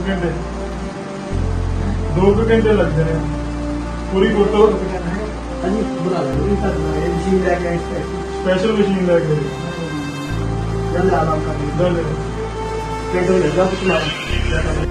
घंटे 2 घंटे लगते हैं पूरी फोटो मशीन लैके स्पेशल मशीन लैके जल्द आराम कर दल लगा कुछ